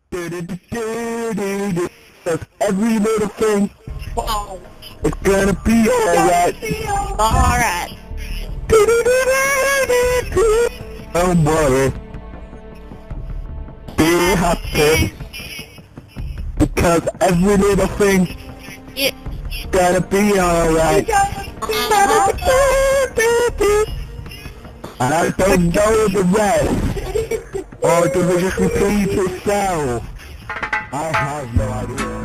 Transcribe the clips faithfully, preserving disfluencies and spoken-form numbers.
Do-do-do-do-do-do. Cause every little thing, Wow. it's gonna be alright. Alright. Do-do-do-do-do-do. Don't worry. Be happy. Because every little thing Yeah. is gonna be alright. Uh-huh. And I don't know the rest. Or does it just repeat itself? I have no idea.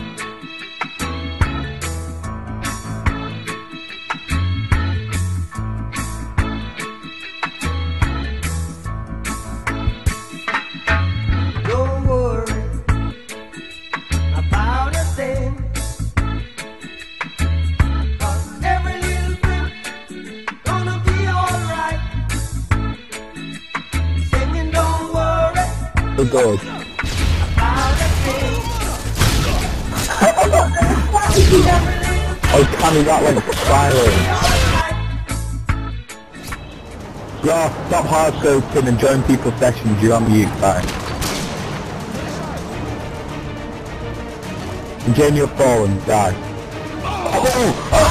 Don't worry about a thing. 'Cause every little thing gonna be alright. Singing, don't worry The God. about a thing. Oh, Cammy, that went silent. Yeah, stop hard scoping and join people's sessions. You're on mute, fine. And join your phone and die. Oh!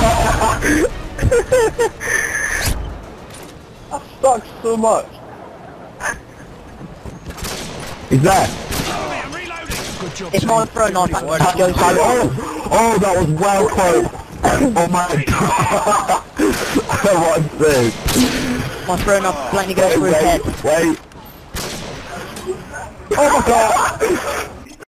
That sucks so much. Is that? It's my throw knife back. That goes Oh, oh, that was well close. Oh my god. What's this? My throw knife blatantly goes through his head. Wait. Oh my god.